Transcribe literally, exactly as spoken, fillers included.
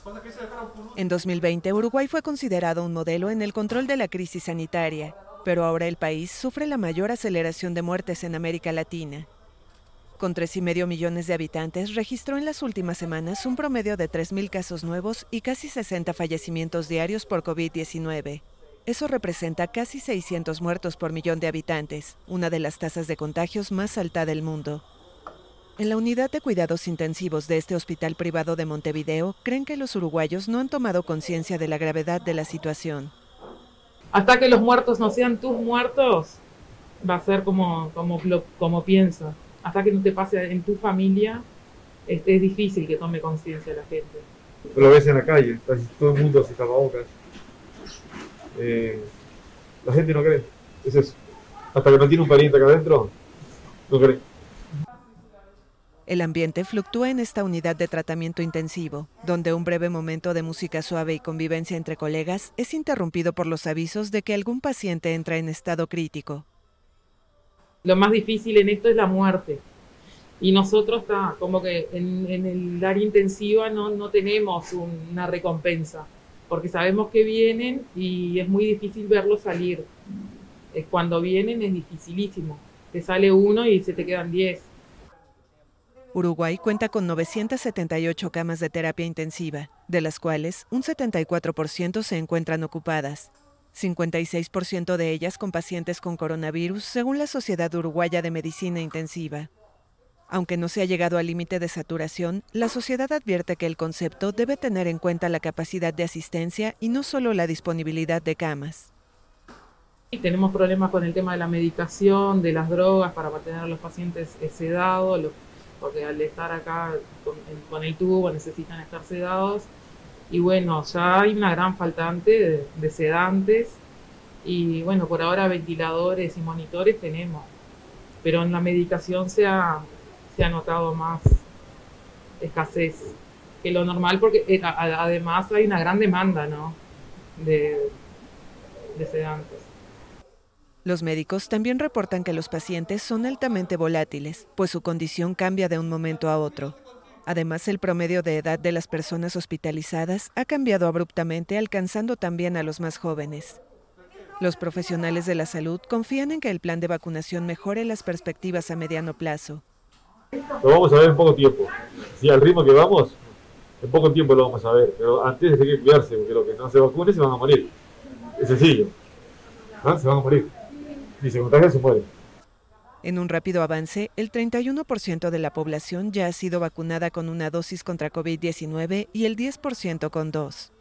En dos mil veinte, Uruguay fue considerado un modelo en el control de la crisis sanitaria, pero ahora el país sufre la mayor aceleración de muertes en América Latina. Con tres y medio millones de habitantes, registró en las últimas semanas un promedio de tres mil casos nuevos y casi sesenta fallecimientos diarios por COVID diecinueve. Eso representa casi seiscientos muertos por millón de habitantes, una de las tasas de contagios más alta del mundo. En la unidad de cuidados intensivos de este hospital privado de Montevideo, creen que los uruguayos no han tomado conciencia de la gravedad de la situación. Hasta que los muertos no sean tus muertos, va a ser como, como, como piensa. Hasta que no te pase en tu familia, es, es difícil que tome conciencia la gente. Lo ves en la calle, casi todo el mundo se tapabocas. Eh, la gente no cree, es eso. Hasta que no tiene un pariente acá adentro, no cree. El ambiente fluctúa en esta unidad de tratamiento intensivo, donde un breve momento de música suave y convivencia entre colegas es interrumpido por los avisos de que algún paciente entra en estado crítico. Lo más difícil en esto es la muerte. Y nosotros, está, como que en, en el área intensiva no, no tenemos una recompensa, porque sabemos que vienen y es muy difícil verlos salir. Es cuando vienen es dificilísimo. Te sale uno y se te quedan diez. Uruguay cuenta con novecientas setenta y ocho camas de terapia intensiva, de las cuales un setenta y cuatro por ciento se encuentran ocupadas. cincuenta y seis por ciento de ellas con pacientes con coronavirus, según la Sociedad Uruguaya de Medicina Intensiva. Aunque no se ha llegado al límite de saturación, la sociedad advierte que el concepto debe tener en cuenta la capacidad de asistencia y no solo la disponibilidad de camas. Tenemos problemas con el tema de la medicación, de las drogas para mantener a los pacientes sedados, los, porque al estar acá con, con el tubo necesitan estar sedados. Y bueno, ya hay una gran faltante de, de sedantes y bueno, por ahora ventiladores y monitores tenemos, pero en la medicación se ha, se ha notado más escasez que lo normal porque eh, a, además hay una gran demanda, ¿no? de, de sedantes. Los médicos también reportan que los pacientes son altamente volátiles, pues su condición cambia de un momento a otro. Además, el promedio de edad de las personas hospitalizadas ha cambiado abruptamente, alcanzando también a los más jóvenes. Los profesionales de la salud confían en que el plan de vacunación mejore las perspectivas a mediano plazo. Lo vamos a ver en poco tiempo. Si al ritmo que vamos, en poco tiempo lo vamos a ver. Pero antes hay que cuidarse, porque los que no se vacunen se van a morir. Es sencillo. ¿Ah? Se van a morir. Si se contagian, se mueren. En un rápido avance, el treinta y uno por ciento de la población ya ha sido vacunada con una dosis contra COVID diecinueve y el diez por ciento con dos.